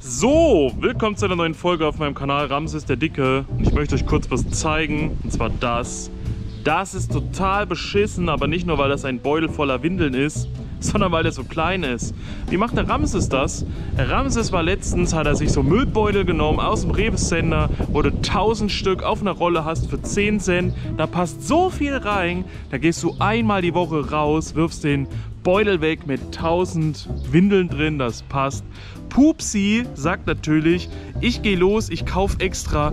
So, willkommen zu einer neuen Folge auf meinem Kanal Ramses der Dicke. Und ich möchte euch kurz was zeigen, und zwar das. Das ist total beschissen, aber nicht nur, weil das ein Beutel voller Windeln ist, sondern weil der so klein ist. Wie macht der Ramses das? Der Ramses war letztens, hat er sich so Müllbeutel genommen aus dem Rewe-Center, wo du 1000 Stück auf einer Rolle hast für 10 Cent. Da passt so viel rein, da gehst du einmal die Woche raus, wirfst den Beutel weg mit 1000 Windeln drin, das passt. Pupsi sagt natürlich, ich gehe los, ich kaufe extra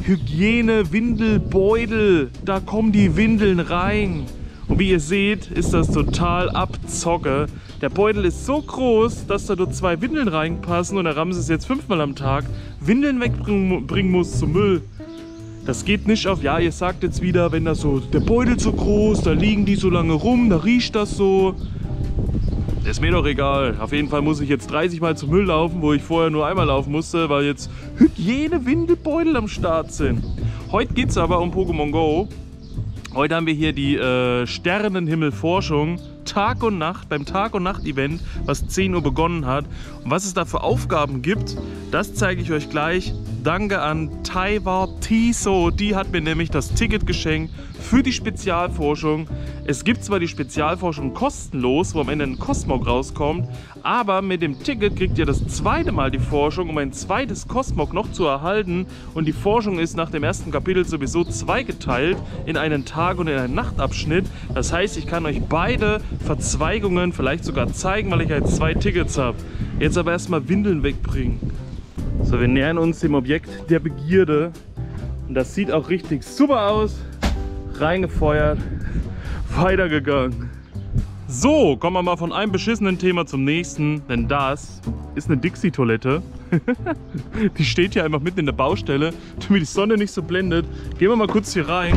Hygiene-Windelbeutel, da kommen die Windeln rein. Und wie ihr seht, ist das total Abzocke. Der Beutel ist so groß, dass da nur 2 Windeln reinpassen und der Ramses jetzt 5-mal am Tag Windeln wegbringen muss zum Müll. Das geht nicht auf, ja, ihr sagt jetzt wieder, wenn das so, der Beutel so groß, da liegen die so lange rum, da riecht das so. Ist mir doch egal. Auf jeden Fall muss ich jetzt 30 Mal zum Müll laufen, wo ich vorher nur einmal laufen musste, weil jetzt Hygiene-Windelbeutel am Start sind. Heute geht es aber um Pokémon Go. Heute haben wir hier die Sternenhimmel-Forschung, Tag und Nacht, beim Tag- und Nacht-Event, was 10 Uhr begonnen hat. Und was es da für Aufgaben gibt, das zeige ich euch gleich. Danke an Taiwa Tiso, die hat mir nämlich das Ticket geschenkt für die Spezialforschung. Es gibt zwar die Spezialforschung kostenlos, wo am Ende ein Cosmog rauskommt, aber mit dem Ticket kriegt ihr das zweite Mal die Forschung, um ein zweites Cosmog noch zu erhalten. Und die Forschung ist nach dem ersten Kapitel sowieso zweigeteilt in einen Tag- und in einen Nachtabschnitt. Das heißt, ich kann euch beide Verzweigungen vielleicht sogar zeigen, weil ich halt 2 Tickets habe. Jetzt aber erstmal Windeln wegbringen. So, wir nähern uns dem Objekt der Begierde. Und das sieht auch richtig super aus. Reingefeuert, weitergegangen. So, kommen wir mal von einem beschissenen Thema zum nächsten, denn das ist eine Dixie-Toilette. Die steht hier einfach mitten in der Baustelle, damit die Sonne nicht so blendet. Gehen wir mal kurz hier rein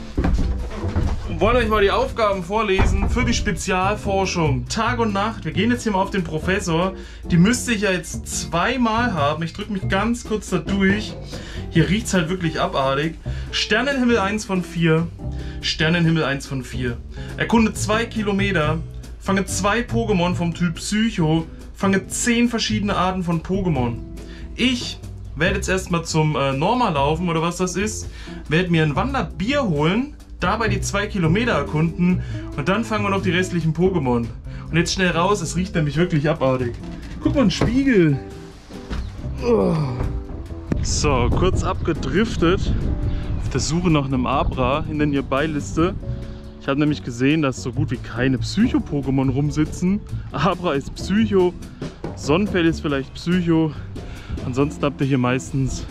und wollen euch mal die Aufgaben vorlesen für die Spezialforschung. Tag und Nacht, wir gehen jetzt hier mal auf den Professor. Die müsste ich ja jetzt 2-mal haben. Ich drücke mich ganz kurz da durch. Hier riecht es halt wirklich abartig. Sternenhimmel 1 von 4. Sternenhimmel 1 von 4. Erkunde 2 Kilometer. Fange 2 Pokémon vom Typ Psycho. Fange 10 verschiedene Arten von Pokémon. Ich werde jetzt erstmal zum Norma laufen oder was das ist. Werde mir ein Wanderbier holen. Dabei die 2 Kilometer erkunden. Und dann fangen wir noch die restlichen Pokémon. Und jetzt schnell raus, es riecht nämlich wirklich abartig. Guck mal, ein Spiegel. Oh. So, kurz abgedriftet. Auf der Suche nach einem Abra in der Nearby-Liste. Ich habe nämlich gesehen, dass so gut wie keine Psycho-Pokémon rumsitzen. Abra ist Psycho, Sonnenfell ist vielleicht Psycho. Ansonsten habt ihr hier meistens,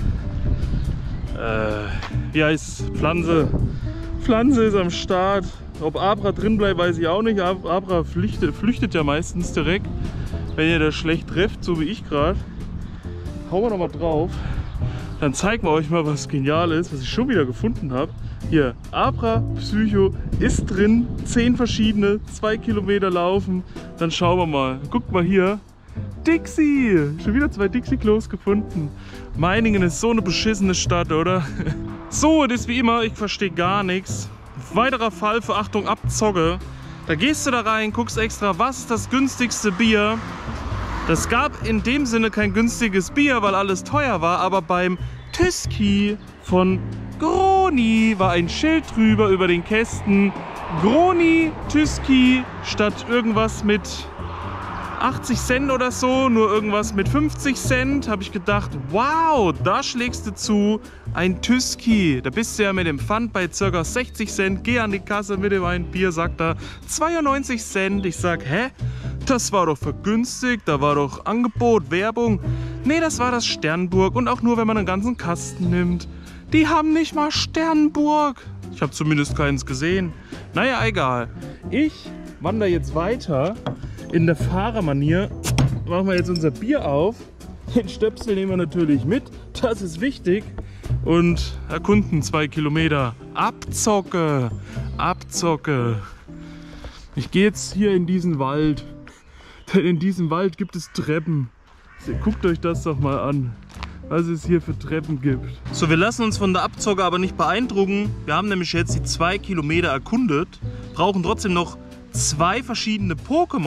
wie heißt Pflanze? Pflanze ist am Start. Ob Abra drin bleibt, weiß ich auch nicht. Abra flüchtet ja meistens direkt, wenn ihr das schlecht trefft, so wie ich gerade. Hauen wir noch mal drauf. Dann zeigen wir euch mal was Geniales, was ich schon wieder gefunden habe. Hier, Abra Psycho ist drin, 10 verschiedene, 2 Kilometer laufen. Dann schauen wir mal. Guckt mal hier. Dixie! Schon wieder 2 Dixie-Klos gefunden. Meiningen ist so eine beschissene Stadt, oder? So, das ist wie immer, ich verstehe gar nichts. Weiterer Fall für Achtung, Abzocke. Da gehst du da rein, guckst extra, was ist das günstigste Bier. Das gab in dem Sinne kein günstiges Bier, weil alles teuer war, aber beim Tyski von Groni war ein Schild drüber über den Kästen. Groni Tyski statt irgendwas mit 80 Cent oder so, nur irgendwas mit 50 Cent. Habe ich gedacht, wow, da schlägst du zu. Ein Tyski. Da bist du ja mit dem Pfand bei ca. 60 Cent. Geh an die Kasse mit dem einen Bier, sagt er 92 Cent. Ich sag, hä? Das war doch vergünstigt, da war doch Angebot, Werbung. Nee, das war das Sternburg und auch nur, wenn man einen ganzen Kasten nimmt. Die haben nicht mal Sternburg. Ich habe zumindest keins gesehen. Naja, egal. Ich wandere jetzt weiter in der Fahrermanier. Machen wir jetzt unser Bier auf. Den Stöpsel nehmen wir natürlich mit, das ist wichtig. Und erkunden 2 Kilometer. Abzocke, Abzocke. Ich gehe jetzt hier in diesen Wald. Denn in diesem Wald gibt es Treppen. Guckt euch das doch mal an, was es hier für Treppen gibt. So, wir lassen uns von der Abzocke aber nicht beeindrucken. Wir haben nämlich jetzt die 2 Kilometer erkundet, brauchen trotzdem noch 2 verschiedene Pokémon,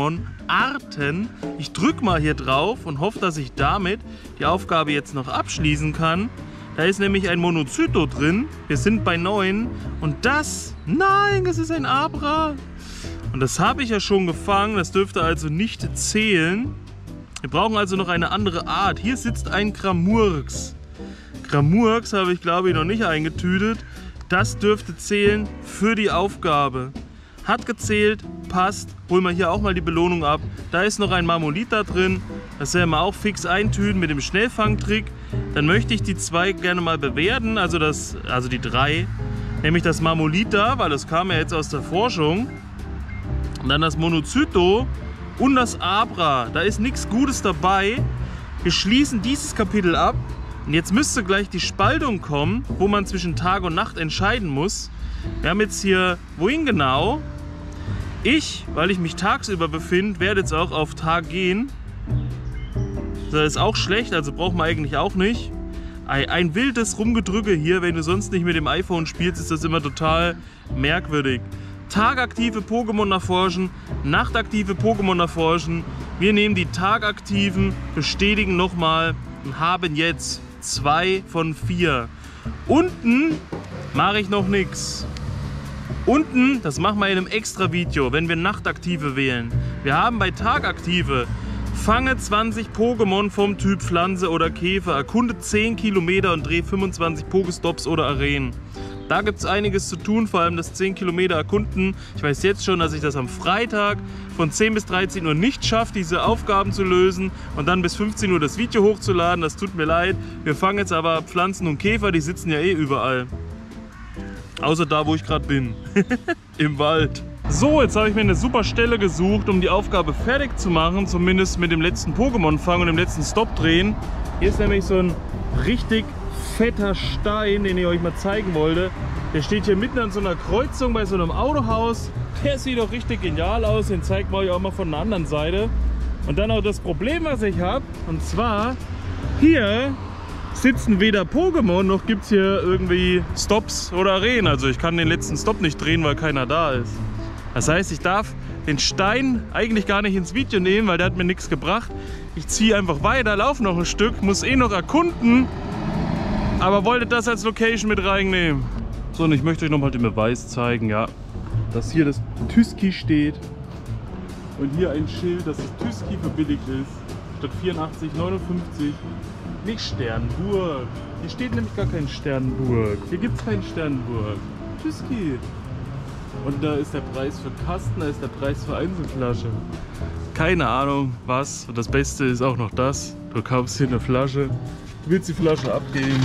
Arten. Ich drücke mal hier drauf und hoffe, dass ich damit die Aufgabe jetzt noch abschließen kann. Da ist nämlich ein Monocyto drin. Wir sind bei 9. Und das, nein, das ist ein Abra. Und das habe ich ja schon gefangen. Das dürfte also nicht zählen. Wir brauchen also noch eine andere Art. Hier sitzt ein Grammurx. Grammurx habe ich, glaube ich, noch nicht eingetütet. Das dürfte zählen für die Aufgabe. Hat gezählt, passt. Holen wir hier auch mal die Belohnung ab. Da ist noch ein Marmolita drin. Das werden wir auch fix eintüten mit dem Schnellfangtrick. Dann möchte ich die 2 gerne mal bewerten, also die 3. Nämlich das Marmolita, weil das kam ja jetzt aus der Forschung. Und dann das Monocyto und das Abra. Da ist nichts Gutes dabei. Wir schließen dieses Kapitel ab. Und jetzt müsste gleich die Spaltung kommen, wo man zwischen Tag und Nacht entscheiden muss. Wir haben jetzt hier, wohin genau? Ich, weil ich mich tagsüber befinde, werde jetzt auch auf Tag gehen. Das ist auch schlecht, also braucht man eigentlich auch nicht. Ein wildes Rumgedrücke hier, wenn du sonst nicht mit dem iPhone spielst, ist das immer total merkwürdig. Tagaktive Pokémon erforschen, nachtaktive Pokémon erforschen. Wir nehmen die tagaktiven, bestätigen nochmal und haben jetzt 2 von 4. Unten mache ich noch nichts. Unten, das machen wir in einem extra Video, wenn wir Nachtaktive wählen. Wir haben bei Tagaktive, fange 20 Pokémon vom Typ Pflanze oder Käfer, erkunde 10 Kilometer und drehe 25 Pokestops oder Arenen. Da gibt es einiges zu tun, vor allem das 10 Kilometer erkunden. Ich weiß jetzt schon, dass ich das am Freitag von 10 bis 13 Uhr nicht schaffe, diese Aufgaben zu lösen und dann bis 15 Uhr das Video hochzuladen. Das tut mir leid. Wir fangen jetzt aber Pflanzen und Käfer, die sitzen ja eh überall. Außer da, wo ich gerade bin. Im Wald. So, jetzt habe ich mir eine super Stelle gesucht, um die Aufgabe fertig zu machen. Zumindest mit dem letzten Pokémon-Fang und dem letzten Stop drehen. Hier ist nämlich so ein richtig fetter Stein, den ich euch mal zeigen wollte. Der steht hier mitten an so einer Kreuzung bei so einem Autohaus. Der sieht doch richtig genial aus. Den zeigt man euch auch mal von der anderen Seite. Und dann auch das Problem, was ich habe. Und zwar, hier sitzen weder Pokémon, noch gibt es hier irgendwie Stops oder Arenen. Also ich kann den letzten Stop nicht drehen, weil keiner da ist. Das heißt, ich darf den Stein eigentlich gar nicht ins Video nehmen, weil der hat mir nichts gebracht. Ich ziehe einfach weiter, laufe noch ein Stück, muss eh noch erkunden. Aber wollte das als Location mit reinnehmen. So, und ich möchte euch nochmal den Beweis zeigen, ja, dass hier das Tüski steht. Und hier ein Schild, dass das Tüski verbilligt ist. Statt 84,59. Nicht Sternburg. Hier steht nämlich gar kein Sternburg. Hier gibt es kein Sternburg. Tüski. Und da ist der Preis für Kasten, da ist der Preis für Einzelflasche. Keine Ahnung was. Und das Beste ist auch noch das. Du kaufst hier eine Flasche, du willst die Flasche abgeben.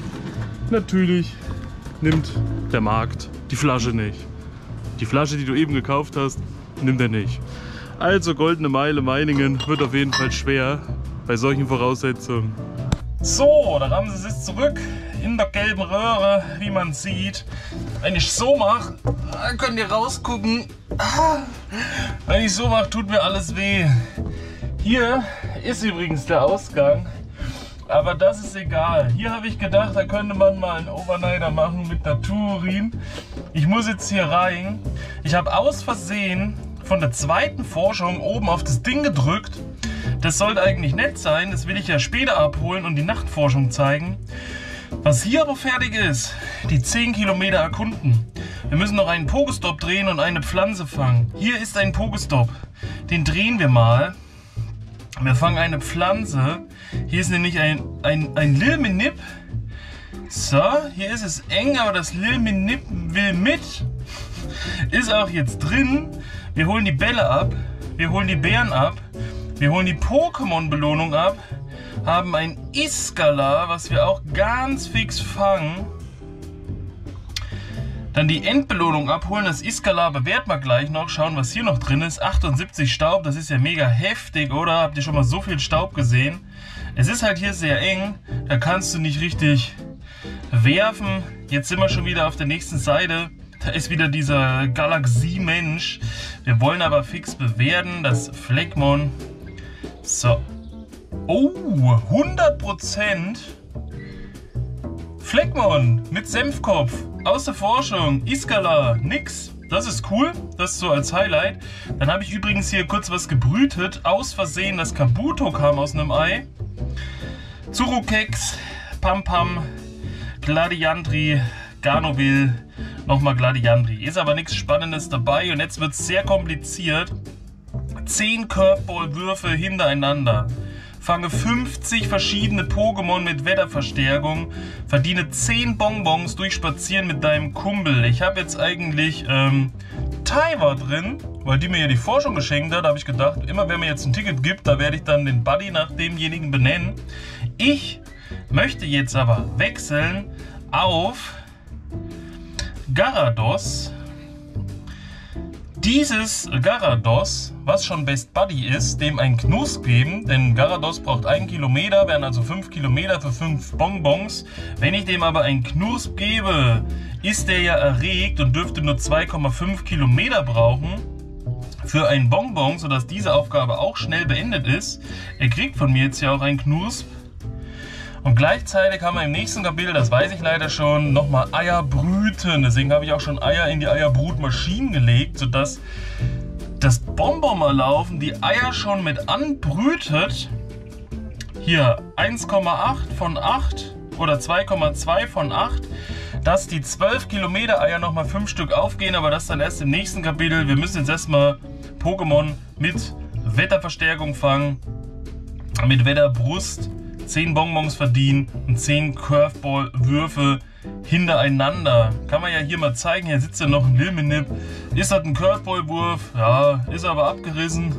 Natürlich nimmt der Markt die Flasche nicht. Die Flasche, die du eben gekauft hast, nimmt er nicht. Also Goldene Meile Meiningen wird auf jeden Fall schwer bei solchen Voraussetzungen. So, der Ramses ist zurück in der gelben Röhre, wie man sieht. Wenn ich so mache, könnt ihr rausgucken. Wenn ich so mache, tut mir alles weh. Hier ist übrigens der Ausgang, aber das ist egal. Hier habe ich gedacht, da könnte man mal einen Overnighter machen mit Naturin. Ich muss jetzt hier rein. Ich habe aus Versehen von der zweiten Forschung oben auf das Ding gedrückt. Das sollte eigentlich nett sein, das will ich ja später abholen und die Nachtforschung zeigen. Was hier aber fertig ist, die 10 Kilometer erkunden. Wir müssen noch einen Pokestop drehen und eine Pflanze fangen. Hier ist ein Pokestop, den drehen wir mal. Wir fangen eine Pflanze. Hier ist nämlich ein Lilminip. So, hier ist es eng, aber das Lilminip will mit. Ist auch jetzt drin. Wir holen die Bälle ab, wir holen die Beeren ab. Wir holen die Pokémon-Belohnung ab, haben ein Iskala, was wir auch ganz fix fangen. Dann die Endbelohnung abholen, das Iskala bewerten wir gleich noch, schauen was hier noch drin ist. 78 Staub, das ist ja mega heftig, oder? Habt ihr schon mal so viel Staub gesehen? Es ist halt hier sehr eng, da kannst du nicht richtig werfen. Jetzt sind wir schon wieder auf der nächsten Seite. Da ist wieder dieser Galaxie-Mensch. Wir wollen aber fix bewerten, das Fleckmon. So. Oh, 100% Fleckmon mit Senfkopf aus der Forschung. Iskala, nix. Das ist cool, das so als Highlight. Dann habe ich übrigens hier kurz was gebrütet. Aus Versehen, das Kabuto kam aus einem Ei. Zurukex, Pampam, Gladiandri, Garnovil, nochmal Gladiandri. Ist aber nichts Spannendes dabei und jetzt wird es sehr kompliziert. 10 Curveball-Würfe hintereinander. Fange 50 verschiedene Pokémon mit Wetterverstärkung. Verdiene 10 Bonbons durch Spazieren mit deinem Kumpel. Ich habe jetzt eigentlich Taiwa drin, weil die mir ja die Forschung geschenkt hat. Da habe ich gedacht, immer wenn mir jetzt ein Ticket gibt, da werde ich dann den Buddy nach demjenigen benennen. Ich möchte jetzt aber wechseln auf Garados. Dieses Garados, was schon Best Buddy ist, dem ein Knusp geben, denn Garados braucht 1 Kilometer, wären also 5 Kilometer für 5 Bonbons. Wenn ich dem aber ein Knusp gebe, ist der ja erregt und dürfte nur 2,5 Kilometer brauchen für ein Bonbon, sodass diese Aufgabe auch schnell beendet ist. Er kriegt von mir jetzt ja auch ein Knusp. Und gleichzeitig haben wir im nächsten Kapitel, das weiß ich leider schon, nochmal Eier brüten. Deswegen habe ich auch schon Eier in die Eierbrutmaschinen gelegt, sodass das Bonbon mal laufen, die Eier schon mit anbrütet. Hier 1,8 von 8 oder 2,2 von 8. Dass die 12 Kilometer Eier nochmal 5 Stück aufgehen, aber das dann erst im nächsten Kapitel. Wir müssen jetzt erstmal Pokémon mit Wetterverstärkung fangen, mit Wetterbrust. 10 Bonbons verdienen und 10 Curveball-Würfe hintereinander. Kann man ja hier mal zeigen. Hier sitzt ja noch ein Lilmenip. Ist das ein Curveball-Wurf? Ja, ist aber abgerissen.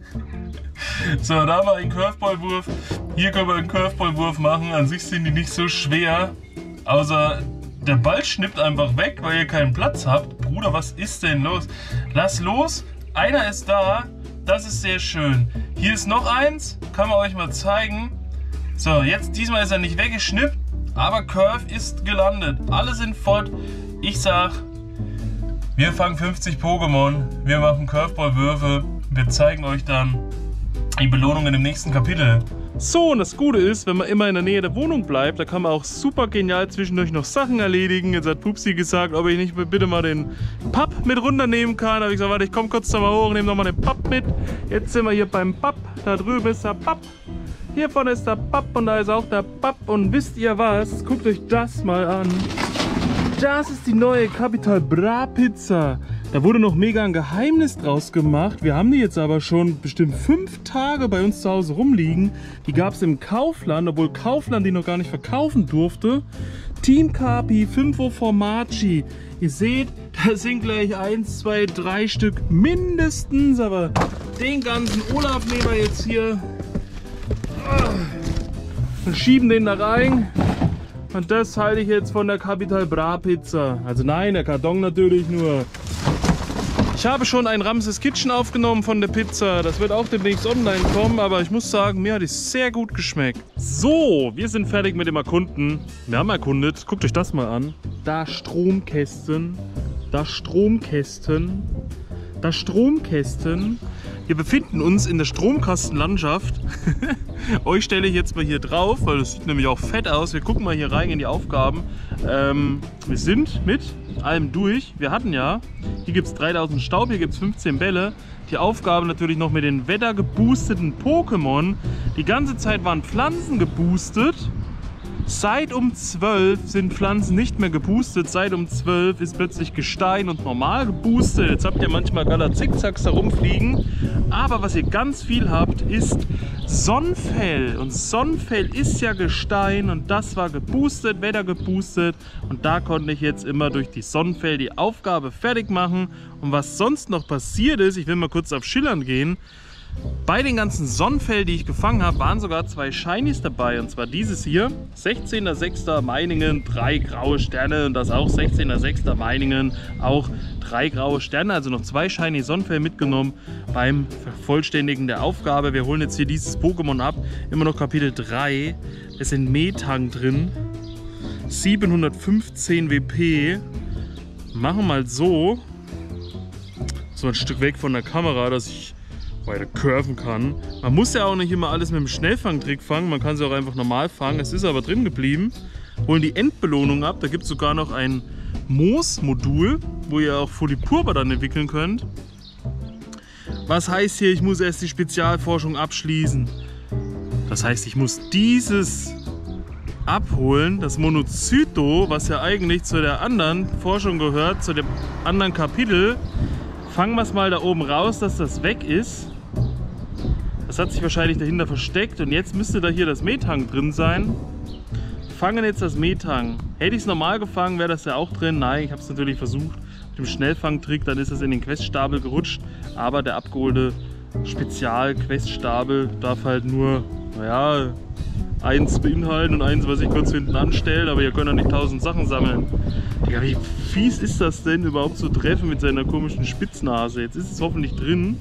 So, da haben wir einen Curveball-Wurf. Hier können wir einen Curveball-Wurf machen. An sich sind die nicht so schwer. Außer der Ball schnippt einfach weg, weil ihr keinen Platz habt. Bruder, was ist denn los? Lass los. Einer ist da. Das ist sehr schön. Hier ist noch eins. Kann man euch mal zeigen. So, jetzt diesmal ist er nicht weggeschnippt, aber Curve ist gelandet. Alle sind fort. Ich sag, wir fangen 50 Pokémon, wir machen Curveball-Würfe, wir zeigen euch dann die Belohnungen im nächsten Kapitel. So, und das Gute ist, wenn man immer in der Nähe der Wohnung bleibt, da kann man auch super genial zwischendurch noch Sachen erledigen. Jetzt hat Pupsi gesagt, ob ich nicht bitte mal den Papp mit runternehmen kann. Da habe ich gesagt, warte, ich komme kurz da mal hoch und nehme nochmal den Papp mit. Jetzt sind wir hier beim Papp, da drüben ist der Papp. Hier vorne ist der Papp und da ist auch der Papp. Und wisst ihr was? Guckt euch das mal an. Das ist die neue Capital Bra Pizza. Da wurde noch mega ein Geheimnis draus gemacht. Wir haben die jetzt aber schon bestimmt 5 Tage bei uns zu Hause rumliegen. Die gab es im Kaufland, obwohl Kaufland die noch gar nicht verkaufen durfte. Team Capi, 5 Formaggi. Ihr seht, da sind gleich 1, 2, 3 Stück mindestens. Aber den ganzen Olaf nehmen wir jetzt hier. Und schieben den da rein. Und das halte ich jetzt von der Capital Bra Pizza. Also nein, der Karton natürlich nur. Ich habe schon ein Ramses Kitchen aufgenommen von der Pizza. Das wird auch demnächst online kommen, aber ich muss sagen, mir hat es sehr gut geschmeckt. So, wir sind fertig mit dem Erkunden. Wir haben erkundet. Guckt euch das mal an. Da Stromkästen. Da Stromkästen. Da Stromkästen. Wir befinden uns in der Stromkastenlandschaft. Euch stelle ich jetzt mal hier drauf, weil das sieht nämlich auch fett aus. Wir gucken mal hier rein in die Aufgaben. Wir sind mit allem durch. Wir hatten ja, hier gibt es 3000 Staub, hier gibt es 15 Bälle. Die Aufgabe natürlich noch mit den wettergeboosteten Pokémon. Die ganze Zeit waren Pflanzen geboostet. Seit um 12 sind Pflanzen nicht mehr geboostet. Seit um 12 ist plötzlich Gestein und normal geboostet. Jetzt habt ihr manchmal Galazickzacks herumfliegen. Aber was ihr ganz viel habt, ist Sonnenfell. Und Sonnenfell ist ja Gestein und das war geboostet, Wetter geboostet. Und da konnte ich jetzt immer durch die Sonnenfell die Aufgabe fertig machen. Und was sonst noch passiert ist, ich will mal kurz auf Schillern gehen. Bei den ganzen Sonnenfell, die ich gefangen habe, waren sogar 2 Shinies dabei. Und zwar dieses hier, 16.06. Meiningen, 3 graue Sterne. Und das auch 16.06. Meiningen, auch 3 graue Sterne. Also noch 2 Shiny Sonnenfell mitgenommen beim Vervollständigen der Aufgabe. Wir holen jetzt hier dieses Pokémon ab. Immer noch Kapitel 3. Es sind Metang drin. 715 WP. Machen mal so. So ein Stück weg von der Kamera, dass ich weiter curven kann. Man muss ja auch nicht immer alles mit dem Schnellfangtrick fangen, man kann sie auch einfach normal fangen. Es ist aber drin geblieben. Holen die Endbelohnung ab, da gibt es sogar noch ein Moos-Modul, wo ihr auch Folipurba dann entwickeln könnt. Was heißt hier, ich muss erst die Spezialforschung abschließen? Das heißt, ich muss dieses abholen, das Monocyto, was ja eigentlich zu der anderen Forschung gehört, zu dem anderen Kapitel. Fangen wir es mal da oben raus, dass das weg ist. Das hat sich wahrscheinlich dahinter versteckt und jetzt müsste da hier das Methang drin sein. Fangen jetzt das Methang. Hätte ich es normal gefangen, wäre das ja auch drin. Nein, ich habe es natürlich versucht mit dem Schnellfangtrick, dann ist es in den Queststapel gerutscht. Aber der abgeholte Spezial-Queststapel darf halt nur, naja, eins beinhalten und eins, was ich kurz hinten anstelle. Aber ihr könnt ja nicht 1000 Sachen sammeln. Digga, wie fies ist das denn überhaupt zu treffen mit seiner komischen Spitznase? Jetzt ist es hoffentlich drin.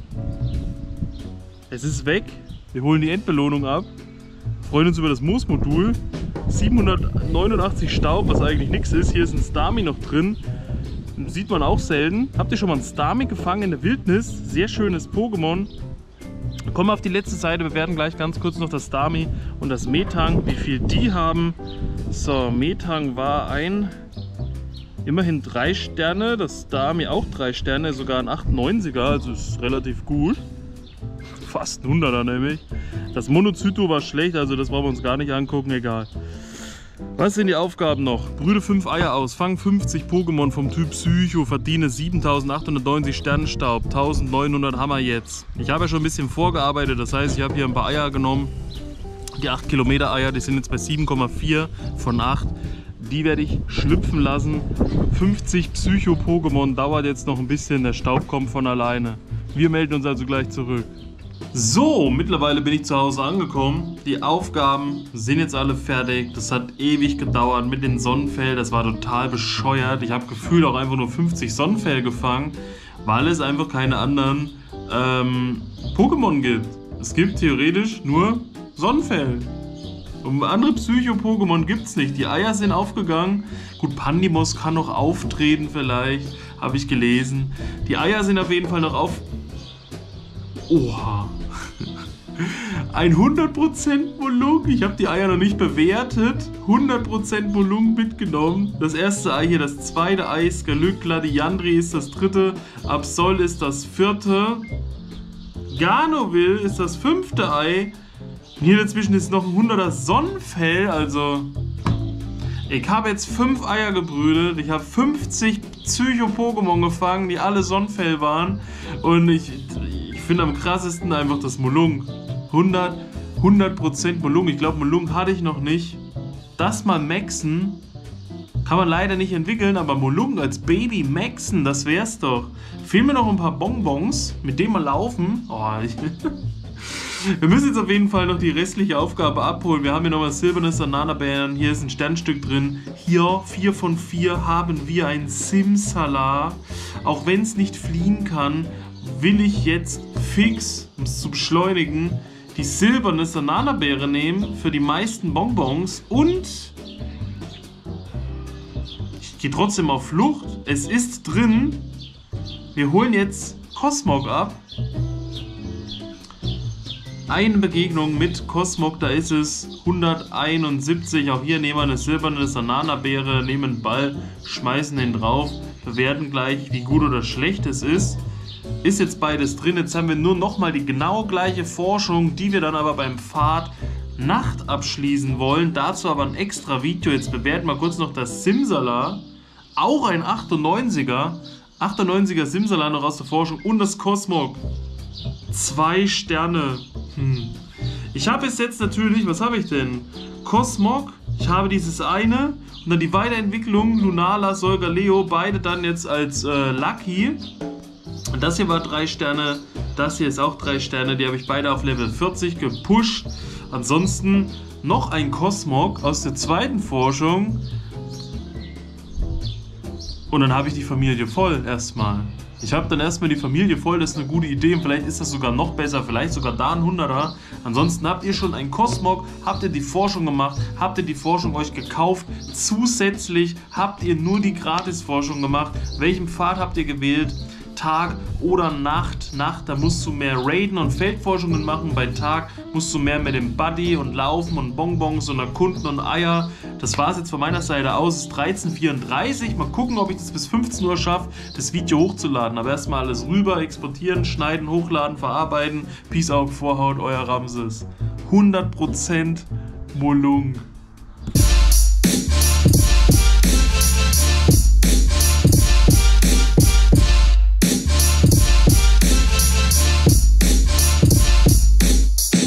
Es ist weg. Wir holen die Endbelohnung ab. Freuen uns über das Moos-Modul. 789 Staub, was eigentlich nichts ist. Hier ist ein Starmie noch drin. Sieht man auch selten. Habt ihr schon mal ein Starmie gefangen in der Wildnis? Sehr schönes Pokémon. Kommen wir auf die letzte Seite. Wir werden gleich ganz kurz noch das Starmie und das Methang, wie viel die haben. So, Methang war immerhin 3 Sterne. Das Starmie auch 3 Sterne, sogar ein 98er, also ist relativ gut. Fast ein 100er nämlich. Das Monocyto war schlecht, also das brauchen wir uns gar nicht angucken, egal. Was sind die Aufgaben noch? Brüte 5 Eier aus, fang 50 Pokémon vom Typ Psycho, verdiene 7890 Sternenstaub, 1900 Hammer jetzt. Ich habe ja schon ein bisschen vorgearbeitet, das heißt, ich habe hier ein paar Eier genommen. Die 8 Kilometer Eier, die sind jetzt bei 7,4 von 8. Die werde ich schlüpfen lassen. 50 Psycho-Pokémon dauert jetzt noch ein bisschen, der Staub kommt von alleine. Wir melden uns also gleich zurück. So, mittlerweile bin ich zu Hause angekommen. Die Aufgaben sind jetzt alle fertig. Das hat ewig gedauert mit den Sonnenfell. Das war total bescheuert. Ich habe gefühlt auch einfach nur 50 Sonnenfell gefangen, weil es einfach keine anderen Pokémon gibt. Es gibt theoretisch nur Sonnenfell. Und andere Psycho-Pokémon gibt es nicht. Die Eier sind aufgegangen. Gut, Pandimos kann noch auftreten vielleicht, habe ich gelesen. Die Eier sind auf jeden Fall noch auf... Oha. Ein 100% Molung. Ich habe die Eier noch nicht bewertet. 100% Molung mitgenommen. Das erste Ei hier, das zweite Ei, Skaluk, Gladiandri ist das dritte. Absol ist das vierte. Garnoville ist das 5. Ei. Und hier dazwischen ist noch ein 100er Sonnenfell. Also, ich habe jetzt 5 Eier gebrütet. Ich habe 50 Psycho-Pokémon gefangen, die alle Sonnenfell waren. Und ich finde am krassesten einfach das Molung. 100% Molung. Ich glaube, Molung hatte ich noch nicht. Das mal maxen kann man leider nicht entwickeln, aber Molung als Baby maxen, das wär's doch. Fehlen mir noch ein paar Bonbons, mit denen wir laufen. Oh, wir müssen jetzt auf jeden Fall noch die restliche Aufgabe abholen. Wir haben hier nochmal silberne Sananabeeren. Hier ist ein Sternstück drin. Hier, 4 von 4, haben wir ein Simsala. Auch wenn es nicht fliehen kann, will ich jetzt fix, um es zu beschleunigen, die silberne Sananabeere nehmen für die meisten Bonbons. Und ich gehe trotzdem auf Flucht. Es ist drin. Wir holen jetzt Cosmog ab. Eine Begegnung mit Cosmog, da ist es 171. Auch hier nehmen wir eine silberne Sananabeere, nehmen einen Ball, schmeißen den drauf, bewerten gleich, wie gut oder schlecht es ist. Ist jetzt beides drin. Jetzt haben wir nur nochmal die genau gleiche Forschung, die wir dann aber beim Pfad Nacht abschließen wollen. Dazu aber ein extra Video. Jetzt bewerten wir kurz noch das Simsala. Auch ein 98er. 98er Simsala noch aus der Forschung und das Cosmog. 2 Sterne. Ich habe jetzt natürlich, was habe ich denn? Cosmog, ich habe dieses eine und dann die Weiterentwicklung Lunala, Solgaleo, beide dann jetzt als Lucky. Und das hier war 3 Sterne, das hier ist auch 3 Sterne, die habe ich beide auf Level 40 gepusht. Ansonsten noch ein Cosmog aus der zweiten Forschung. Und dann habe ich die Familie voll erstmal. Ich habe dann erstmal die Familie voll, das ist eine gute Idee und vielleicht ist das sogar noch besser, vielleicht sogar da ein 100er. Ansonsten habt ihr schon einen Cosmog, habt ihr die Forschung gemacht, habt ihr die Forschung euch gekauft. Zusätzlich habt ihr nur die Gratis-Forschung gemacht. Welchen Pfad habt ihr gewählt? Tag oder Nacht. Nacht, da musst du mehr Raiden und Feldforschungen machen. Bei Tag musst du mehr mit dem Buddy und Laufen und Bonbons und erkunden und Eier. Das war es jetzt von meiner Seite aus. Es ist 13:34 Uhr. Mal gucken, ob ich das bis 15 Uhr schaffe, das Video hochzuladen. Aber erstmal alles rüber, exportieren, schneiden, hochladen, verarbeiten. Peace out, Vorhaut, euer Ramses. 100% Molung.